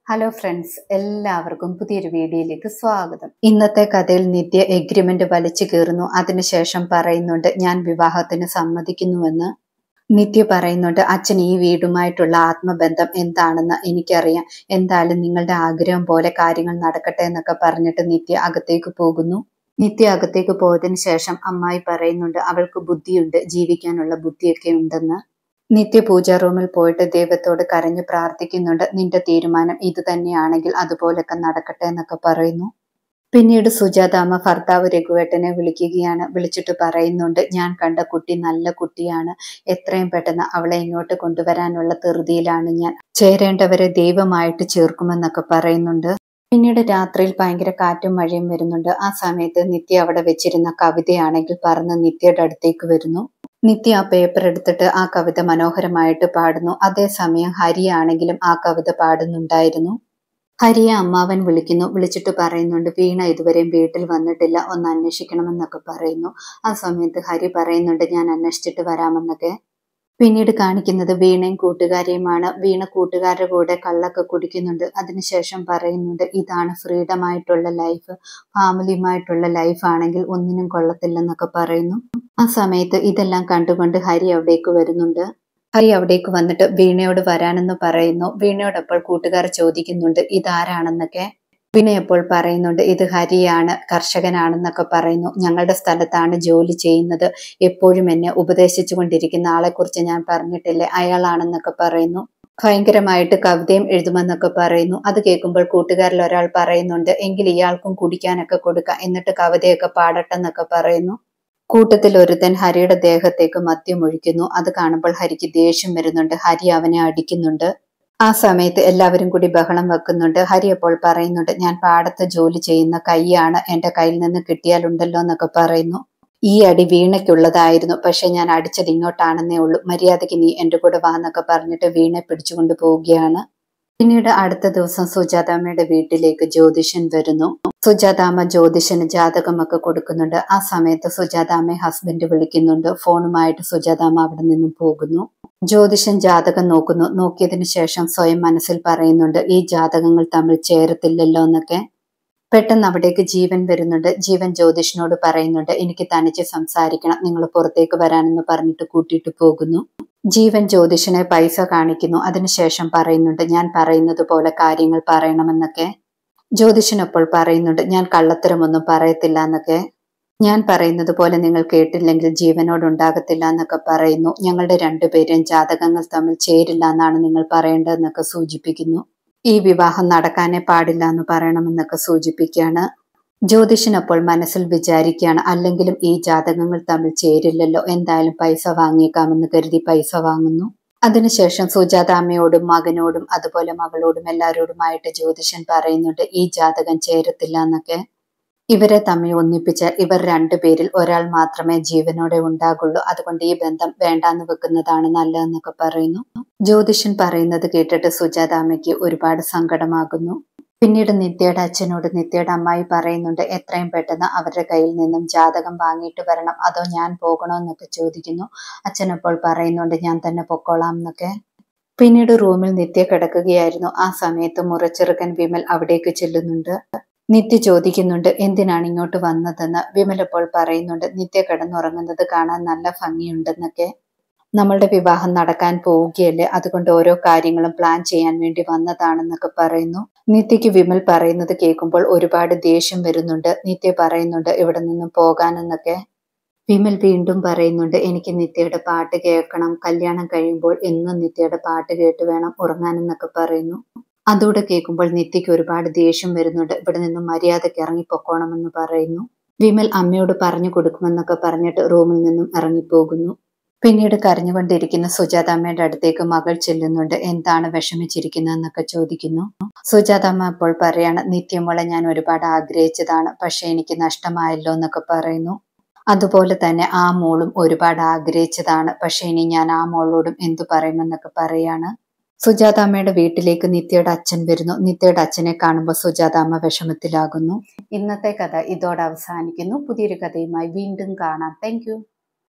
Hello friends, എല്ലാവർക്കും പുതിയൊരു വീഡിയോയിലേക്ക് സ്വാഗതം. ഇന്നത്തെ കഥയിൽ നിത്യ എഗ്രിമെന്റ് വലിച്ചു കീറുന്നു. അതിനുശേഷം പറയുന്നുണ്ട് ഞാൻ വിവാഹത്തിന് സമ്മതിക്കുന്നുവെന്ന്. നിത്യ പറയുന്നുണ്ട് അച്ഛൻ ഈ വീടുമായിട്ടുള്ള ആത്മബന്ധം എന്താണെന്ന് എനിക്കറിയാം. എന്തായാലും നിങ്ങളുടെ ആഗ്രഹം പോലെ കാര്യങ്ങൾ നടക്കട്ടെ എന്നൊക്കെ പറഞ്ഞിട്ട് നിത്യ അകത്തേക്ക് പോകുന്നു. നിത്യ അകത്തേക്ക് പോയതിനു ശേഷം അമ്മായി പറയുന്നുണ്ട് അവൾക്ക് ബുദ്ധിയുണ്ട്, ജീവിക്കാനുള്ള ബുദ്ധിയൊക്കെ ഉണ്ടെന്ന്. നിത്യ പൂജാ റൂമിൽ പോയിട്ട് ദൈവത്തോട് കരഞ്ഞു പ്രാർത്ഥിക്കുന്നുണ്ട്. നിന്റെ തീരുമാനം ഇത് തന്നെയാണെങ്കിൽ അതുപോലൊക്കെ നടക്കട്ടെ എന്നൊക്കെ പറയുന്നു. പിന്നീട് സുജാതാമ്മ ഭർത്താവ് രഘുവേട്ടനെ വിളിക്കുകയാണ്. വിളിച്ചിട്ട് പറയുന്നുണ്ട് ഞാൻ കണ്ട കുട്ടി നല്ല കുട്ടിയാണ്, എത്രയും പെട്ടെന്ന് അവളെ ഇങ്ങോട്ട് കൊണ്ടുവരാനുള്ള ധൃതിയിലാണ് ഞാൻ, ചേരേണ്ടവരെ ദൈവമായിട്ട് ചേർക്കുമെന്നൊക്കെ പറയുന്നുണ്ട്. പിന്നീട് രാത്രിയിൽ ഭയങ്കര കാറ്റും മഴയും വരുന്നുണ്ട്. ആ സമയത്ത് നിത്യ അവിടെ വെച്ചിരുന്ന കവിതയാണെങ്കിൽ പറന്ന് നിത്യയുടെ അടുത്തേക്ക് വരുന്നു. നിത്യ ആ പേപ്പർ എടുത്തിട്ട് ആ കവിത മനോഹരമായിട്ട് പാടുന്നു. അതേസമയം ഹരിയാണെങ്കിലും ആ കവിത പാടുന്നുണ്ടായിരുന്നു. ഹരിയെ അമ്മാവൻ വിളിക്കുന്നു. വിളിച്ചിട്ട് പറയുന്നുണ്ട് വീണ ഇതുവരെയും വീട്ടിൽ വന്നിട്ടില്ല, ഒന്ന് അന്വേഷിക്കണമെന്നൊക്കെ പറയുന്നു. ആ സമയത്ത് ഹരി പറയുന്നുണ്ട് ഞാൻ അന്വേഷിച്ചിട്ട് വരാമെന്നൊക്കെ. പിന്നീട് കാണിക്കുന്നത് വീണയും കൂട്ടുകാരിയുമാണ്. വീണ കൂട്ടുകാരുടെ കൂടെ കള്ളൊക്കെ കുടിക്കുന്നുണ്ട്. അതിനുശേഷം പറയുന്നുണ്ട് ഇതാണ് ഫ്രീഡം ആയിട്ടുള്ള ലൈഫ്, ഫാമിലിയുമായിട്ടുള്ള ലൈഫ് ആണെങ്കിൽ ഒന്നിനും കൊള്ളത്തില്ലെന്നൊക്കെ പറയുന്നു. ആ സമയത്ത് ഇതെല്ലാം കണ്ടുകൊണ്ട് ഹരി അവിടേക്ക് വരുന്നുണ്ട്. ഹരി അവിടേക്ക് വന്നിട്ട് വീണയോട് വരാനെന്ന് പറയുന്നു. വീണയോടപ്പോൾ കൂട്ടുകാർ ചോദിക്കുന്നുണ്ട് ഇതാരാണെന്നൊക്കെ. വീണയപ്പോൾ പറയുന്നുണ്ട് ഇത് ഹരിയാണ്, കർഷകനാണെന്നൊക്കെ പറയുന്നു. ഞങ്ങളുടെ സ്ഥലത്താണ് ജോലി ചെയ്യുന്നത്, എപ്പോഴും എന്നെ ഉപദേശിച്ചു കൊണ്ടിരിക്കുന്ന ആളെക്കുറിച്ച് ഞാൻ പറഞ്ഞിട്ടില്ലേ, അയാളാണെന്നൊക്കെ പറയുന്നു. ഭയങ്കരമായിട്ട് കവിതയും എഴുതുമെന്നൊക്കെ പറയുന്നു. അത് കേൾക്കുമ്പോൾ കൂട്ടുകാരിൽ ഒരാൾ പറയുന്നുണ്ട് എങ്കിൽ ഇയാൾക്കും കുടിക്കാനൊക്കെ കൊടുക്കാം, എന്നിട്ട് കവിതയൊക്കെ പാടട്ടെന്നൊക്കെ പറയുന്നു. കൂട്ടത്തിൽ ഒരുത്തൻ ഹരിയുടെ ദേഹത്തേക്ക് മദ്യം ഒഴിക്കുന്നു. അത് കാണുമ്പോൾ ഹരിക്ക് ദേഷ്യം വരുന്നുണ്ട്. ഹരി അവനെ അടിക്കുന്നുണ്ട്. ആ സമയത്ത് എല്ലാവരും കൂടി ബഹളം വെക്കുന്നുണ്ട്. ഹരി അപ്പോൾ പറയുന്നുണ്ട് ഞാൻ പാടത്ത് ജോലി ചെയ്യുന്ന കൈയാണ്, എന്റെ കയ്യിൽ നിന്ന് കിട്ടിയാലുണ്ടല്ലോ എന്നൊക്കെ പറയുന്നു. ഈ അടി വീണയ്ക്കുള്ളതായിരുന്നു, പക്ഷെ ഞാൻ അടിച്ചത് ഇങ്ങോട്ടാണെന്നേ ഉള്ളൂ, മര്യാദയ്ക്ക് നീ എന്റെ കൂടെ വാന്നൊക്കെ പറഞ്ഞിട്ട് വീണയെ പിടിച്ചുകൊണ്ട് പോവുകയാണ്. പിന്നീട് അടുത്ത ദിവസം സുജാതാമ്മയുടെ വീട്ടിലേക്ക് ജ്യോതിഷൻ വരുന്നു. സുജാതാമ്മ ജ്യോതിഷന് ജാതകമൊക്കെ കൊടുക്കുന്നുണ്ട്. ആ സമയത്ത് സുജാതാമ്മയെ ഹസ്ബൻഡ് വിളിക്കുന്നുണ്ട്. ഫോണുമായിട്ട് സുജാതാമ്മ അവിടെ നിന്നും പോകുന്നു. ജ്യോതിഷൻ ജാതകം നോക്കുന്നു. നോക്കിയതിനു ശേഷം സ്വയം മനസ്സിൽ പറയുന്നുണ്ട് ഈ ജാതകങ്ങൾ തമ്മിൽ ചേരത്തില്ലല്ലോ എന്നൊക്കെ. പെട്ടെന്ന് അവിടേക്ക് ജീവൻ വരുന്നുണ്ട്. ജീവൻ ജ്യോതിഷനോട് പറയുന്നുണ്ട് എനിക്ക് തനിച്ച് സംസാരിക്കണം, നിങ്ങൾ പുറത്തേക്ക് വരാനെന്ന് പറഞ്ഞിട്ട് കൂട്ടിയിട്ട് പോകുന്നു. ജീവൻ ജ്യോതിഷനെ പൈസ കാണിക്കുന്നു. അതിനുശേഷം പറയുന്നുണ്ട് ഞാൻ പറയുന്നത് പോലെ കാര്യങ്ങൾ പറയണമെന്നൊക്കെ. ജ്യോതിഷനപ്പോൾ പറയുന്നുണ്ട് ഞാൻ കള്ളത്തരമൊന്നും പറയത്തില്ല എന്നൊക്കെ. ഞാൻ പറയുന്നത് പോലെ നിങ്ങൾ കേട്ടില്ലെങ്കിൽ ജീവനോടുണ്ടാകത്തില്ല എന്നൊക്കെ പറയുന്നു. ഞങ്ങളുടെ രണ്ടുപേരും ജാതകങ്ങൾ തമ്മിൽ ചേരില്ല എന്നാണ് നിങ്ങൾ പറയേണ്ടതെന്നൊക്കെ സൂചിപ്പിക്കുന്നു. ഈ വിവാഹം നടക്കാനേ പാടില്ല എന്ന് പറയണമെന്നൊക്കെ സൂചിപ്പിക്കുകയാണ്. ജ്യോതിഷൻ അപ്പോൾ മനസ്സിൽ വിചാരിക്കുകയാണ് അല്ലെങ്കിലും ഈ ജാതകങ്ങൾ തമ്മിൽ ചേരില്ലല്ലോ, എന്തായാലും പൈസ വാങ്ങിയേക്കാമെന്ന് കരുതി പൈസ വാങ്ങുന്നു. അതിനുശേഷം സുജാതാമ്മയോടും മകനോടും അതുപോലെ മകളോടും എല്ലാവരോടുമായിട്ട് ജ്യോതിഷൻ പറയുന്നുണ്ട് ഈ ജാതകം ചേരത്തില്ല എന്നൊക്കെ. ഇവരെ തമ്മിൽ ഒന്നിപ്പിച്ചാൽ ഇവർ രണ്ടുപേരിൽ ഒരാൾ മാത്രമേ ജീവനോടെ ഉണ്ടാകുള്ളൂ, അതുകൊണ്ട് ഈ ബന്ധം വേണ്ടാന്ന് വെക്കുന്നതാണ് നല്ലതെന്നൊക്കെ പറയുന്നു. ജ്യോതിഷൻ പറയുന്നത് കേട്ടിട്ട് സുജാതാമ്മയ്ക്ക് ഒരുപാട് സങ്കടമാകുന്നു. പിന്നീട് നിത്യയുടെ അച്ഛനോട് നിത്യയുടെ അമ്മായി പറയുന്നുണ്ട് എത്രയും പെട്ടെന്ന് അവരുടെ കയ്യിൽ നിന്നും ജാതകം വാങ്ങിയിട്ട് വരണം, അതോ ഞാൻ പോകണോ എന്നൊക്കെ ചോദിക്കുന്നു. അച്ഛനപ്പോൾ പറയുന്നുണ്ട് ഞാൻ തന്നെ പൊക്കോളാം എന്നൊക്കെ. പിന്നീട് റൂമിൽ നിത്യ കിടക്കുകയായിരുന്നു. ആ സമയത്ത് മുറച്ചെറുക്കൻ വിമൽ അവിടേക്ക് ചെല്ലുന്നുണ്ട്. നിത്യ ചോദിക്കുന്നുണ്ട് എന്തിനാണ് ഇങ്ങോട്ട് വന്നതെന്ന്. വിമൽ അപ്പോൾ പറയുന്നുണ്ട് നിത്യ കിടന്നുറങ്ങുന്നത് കാണാൻ നല്ല ഭംഗിയുണ്ടെന്നൊക്കെ. നമ്മളുടെ വിവാഹം നടക്കാൻ പോവുകയല്ലേ, അതുകൊണ്ട് ഓരോ കാര്യങ്ങളും പ്ലാൻ ചെയ്യാൻ വേണ്ടി വന്നതാണെന്നൊക്കെ പറയുന്നു. നിത്യയ്ക്ക് വിമൽ പറയുന്നത് കേൾക്കുമ്പോൾ ഒരുപാട് ദേഷ്യം വരുന്നുണ്ട്. നിത്യ പറയുന്നുണ്ട് ഇവിടെ നിന്നും പോകാനെന്നൊക്കെ. വിമൽ വീണ്ടും പറയുന്നുണ്ട് എനിക്ക് നിത്യയുടെ പാട്ട് കേൾക്കണം, കല്യാണം കഴിയുമ്പോൾ എന്നും നിത്യയുടെ പാട്ട് കേട്ട് വേണം ഉറങ്ങാനെന്നൊക്കെ പറയുന്നു. അതോടെ കേൾക്കുമ്പോൾ നിത്യയ്ക്ക് ഒരുപാട് ദേഷ്യം വരുന്നുണ്ട്. ഇവിടെ നിന്നും മര്യാദയ്ക്ക് ഇറങ്ങിപ്പോക്കോണമെന്ന് പറയുന്നു. വിമൽ അമ്മയോട് പറഞ്ഞു കൊടുക്കുമെന്നൊക്കെ പറഞ്ഞിട്ട് റൂമിൽ നിന്നും ഇറങ്ങിപ്പോകുന്നു. പിന്നീട് കരഞ്ഞുകൊണ്ടിരിക്കുന്ന സുജാതാമ്മയുടെ അടുത്തേക്ക് മകൾ ചെല്ലുന്നുണ്ട്. എന്താണ് വിഷമിച്ചിരിക്കുന്നതെന്നൊക്കെ ചോദിക്കുന്നു. സുജാതാമ്മ അപ്പോൾ പറയാണ് നിത്യമോളെ ഞാൻ ഒരുപാട് ആഗ്രഹിച്ചതാണ്, പക്ഷെ എനിക്ക് നഷ്ടമായല്ലോ എന്നൊക്കെ പറയുന്നു. അതുപോലെ തന്നെ ആ മോളും ഒരുപാട് ആഗ്രഹിച്ചതാണ്, പക്ഷെ ഇനി ഞാൻ ആ മോളോടും എന്തു പറയുമെന്നൊക്കെ പറയാണ്. സുജാതാമ്മയുടെ വീട്ടിലേക്ക് നിത്യയുടെ അച്ഛൻ വരുന്നു. നിത്യയുടെ അച്ഛനെ കാണുമ്പോൾ സുജാതാമ്മ വിഷമത്തിലാകുന്നു. ഇന്നത്തെ കഥ ഇതോടെ അവസാനിക്കുന്നു. പുതിയൊരു കഥയുമായി വീണ്ടും കാണാം. താങ്ക്